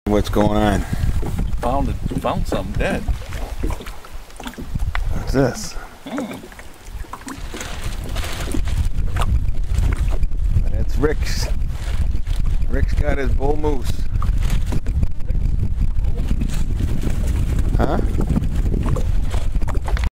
What's going on? Found something dead. What's this? That's Rick's. Rick's got his bull moose.